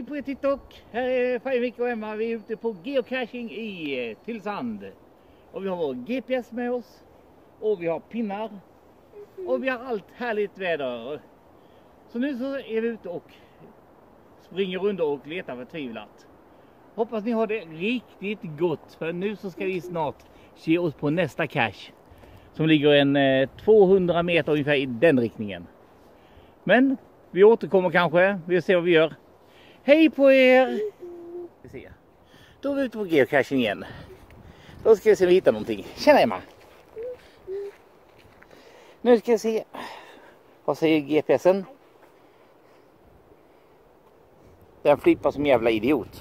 på TikTok. Här är Färjvik och Emma. Vi är ute på geocaching i Tylösand. Och vi har vår GPS med oss. Och vi har pinnar. Och vi har allt härligt väder. Så nu så är vi ute och springer runt och letar förtvivlat. Hoppas ni har det riktigt gott. För nu så ska vi snart ge oss på nästa cache. Som ligger en 200 meter ungefär i den riktningen. Men vi återkommer kanske. Vi ser vad vi gör. Hej på er! Då är vi ute på geocaching igen. Då ska vi se om vi hittar någonting. Tjena Emma! Nu ska vi se. Vad säger GPSen? Den flippar som jävla idiot.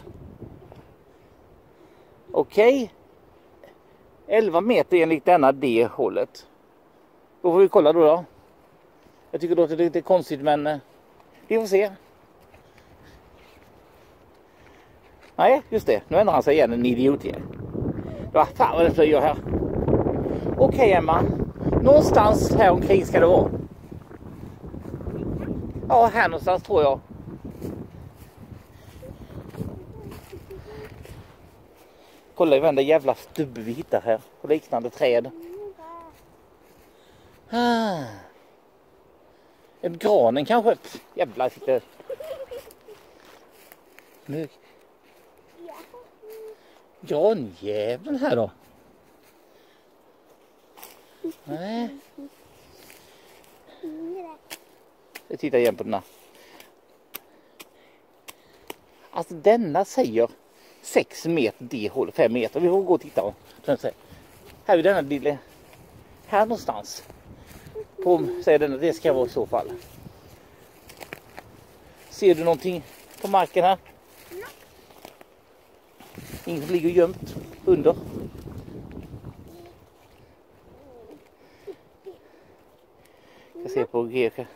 Okej. 11 meter enligt denna det hållet. Då får vi kolla då. Jag tycker det låter lite konstigt, men vi får se. Nej, just det. Nu ändrar han sig igen, en idiot igen. Vad fan vad det flyger här. Okej Emma. Någonstans här omkring ska det vara. Ja, här någonstans tror jag. Kolla i varenda jävla stubb vi hittar här. Och liknande träd. En granen kanske. Jävlar sitter. Nu. Granjäveln här då. Nej. Jag tittar igen på den här. Alltså denna säger 6 meter det håller, 5 meter. Vi får gå och titta. Här är denna lilla. Här någonstans. På, säger den att det ska vara i så fall. Ser du någonting på marken här? Inget ligger gömt under. Jag ser på GK.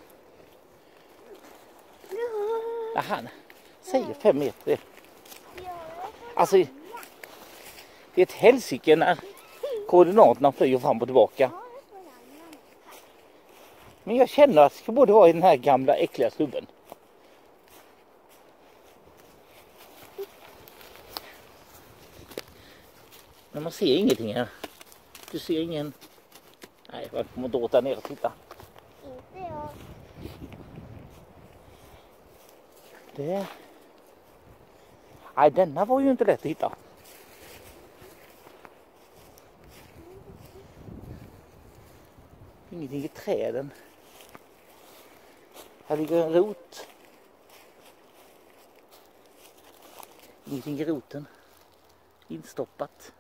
Han säger 5 meter. Alltså, det är ett helsike när koordinaterna flyger fram och tillbaka. Men jag känner att det ska både vara i den här gamla äckliga stubben. Men man ser ingenting här. Du ser ingen. Nej, jag kommer inte åt där ner och titta. Inte jag. Det. Nej, denna var ju inte lätt att hitta. Ingenting i träden. Här ligger en rot. Ingenting i roten. Instoppat.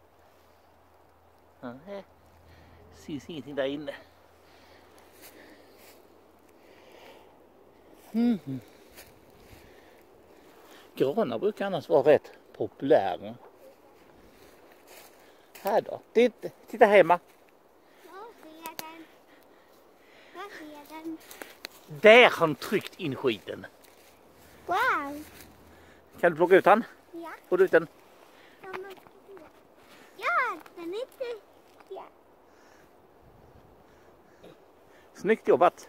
Nej. Syns ingenting där inne. Granar brukar annars vara rätt populära. Här då. Titta hemma. Jag ser den. Där har han tryckt in skiten. Wow. Kan du plocka ut han? Ja. Får du ut den? Ja, den är inte. Ja. Snyggt jobbat.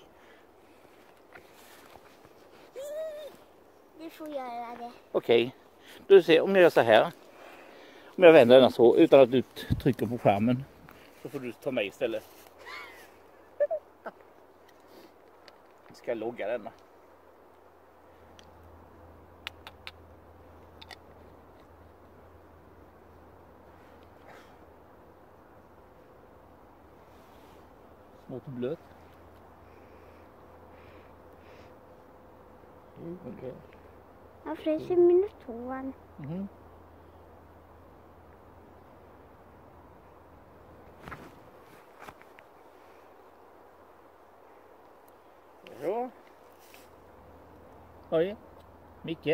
Du får göra det. Okej. Du ser, om jag gör så här. Om jag vänder den så utan att du trycker på skärmen. Så får du ta mig istället. Ska jag logga denna. Smått och blöt. Okay. Jag fryser mina tår. Ja. Oj, Micke.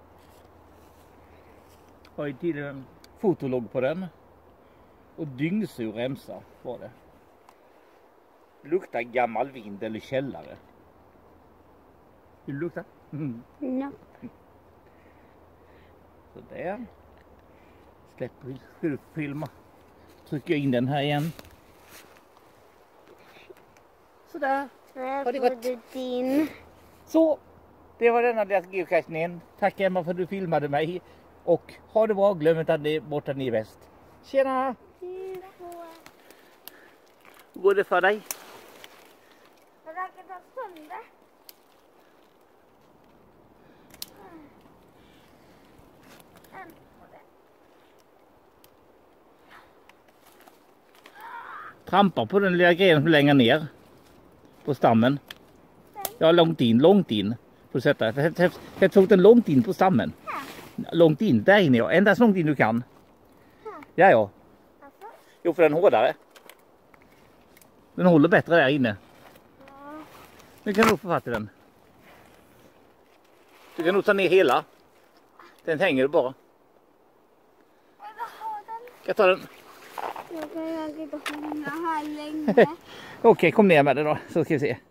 Har ju till en fotologg på den. Och dyngsur remsa var det. Luktar gammal vind eller källare. Hur det luktar? No. Så där. Släpper vi filma. Trycker in den här igen. Sådär. Där Har det får gått? du din. Så. Det var denna deras geocachningen. Tack Emma för att du filmade mig. Och ha det bra, glöm inte att ni är borta, ni är bäst. Tjena! Hur går det för dig? Trampa på den lilla grenen som längre ner på stammen. Ja, långt in. Får du sätta. Sätt foten långt in på stammen. Långt in, där inne ja. Ända så långt in du kan. Ja. Jo, för den är hårdare. Den håller bättre där inne. Nu kan du nog få fatt i den. Du kan nog ta ner hela. Den hänger du bara. Jag tar den. Jag kan inte hålla här länge. Okej, kom ner med det då. Så ska vi se.